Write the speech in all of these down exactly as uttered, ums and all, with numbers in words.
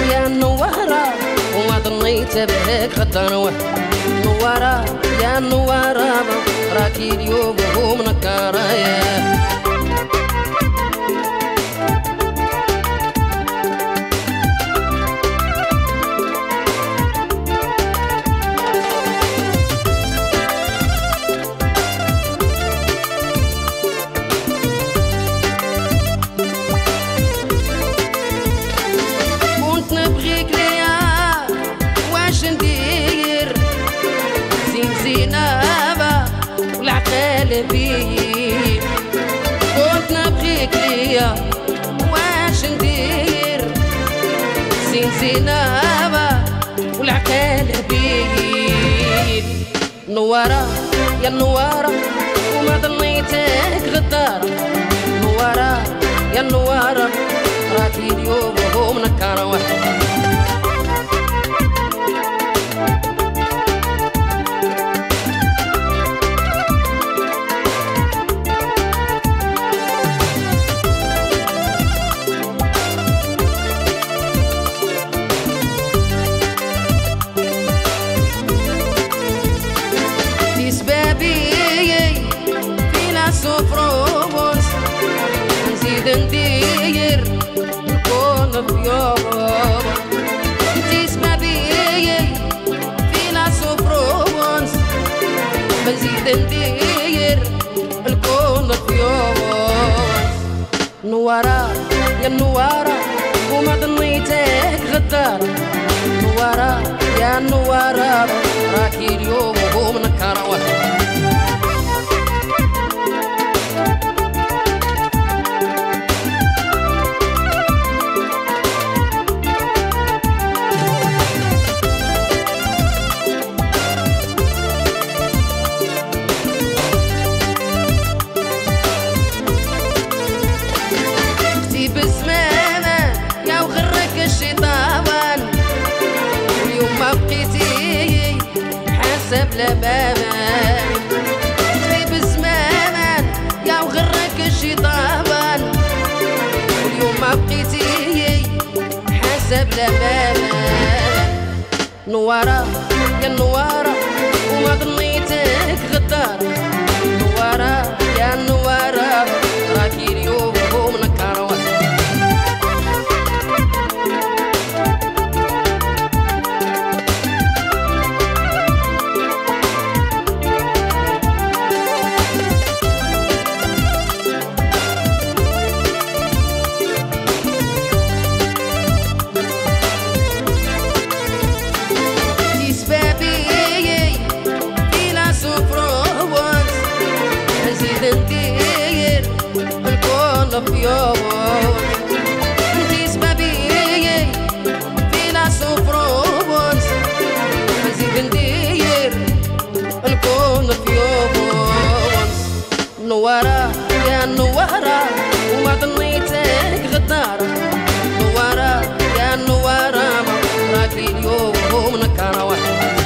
يا نوارة وما ظنيت بك غدروة نوارة يا نوارة راكي اليوم ومنكرة يا قلبي كنت نبغيك ليا واش ندير زين زينابة والعقال بيد نوارة يا نوارة وما ظنيتك غدارة نوارة يا نوارة راكي اليوم وهو منكرة واحد سفروس نزيد ندير نكون بيوم انتي سبابي فينا سفروس نزيد ندير نكون بيوم نوارة يا نوارة وما ظنيتك غدارة نوارة يا نوارة راكي اليوم وهو منكرة واحد بزمانة يا وغرك الشيطان واليوم ما بقيتي حسب لبابان بزمانة يا وغرك الشيطان واليوم ما بقيتي حسب لبابان نوارة يا نوارة وما ظنيتك غدارة نوارة يا نوارة راكي اليوم وهو منكرة ندير الكون في يوم انتي سبابي فينا سفروس نزيد ندير الكون في يوم نوارة يا نوارة وما ظنيتك غدارة نوارة يا نوارة راكي اليوم وهو منكرة واحد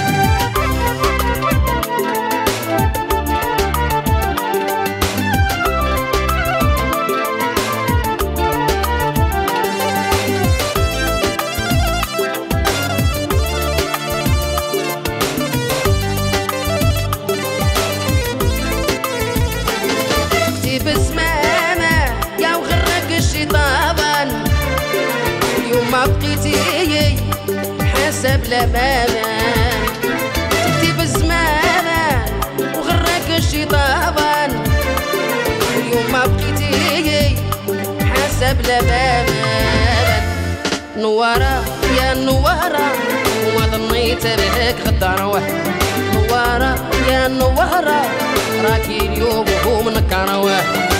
بزمانة يا وغرك الشيطان اليوم ما بقيتي حسب لبابان انتي بزمانة وغرك الشيطان اليوم ما بقيتي حسب لبابان نوارة يا نوارة وما ظنيت بك غدارة واحد نوارة يا نوارة راكي اليوم وهو منكرة واحد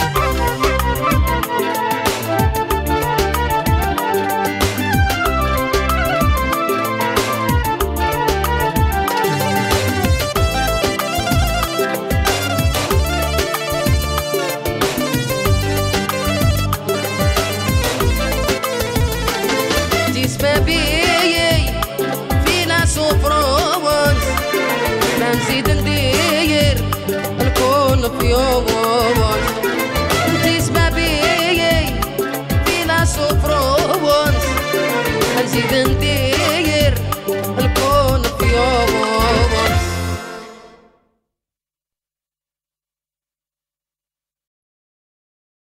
سبابي فينا سفروس ما نزيد ندير الكون في يوم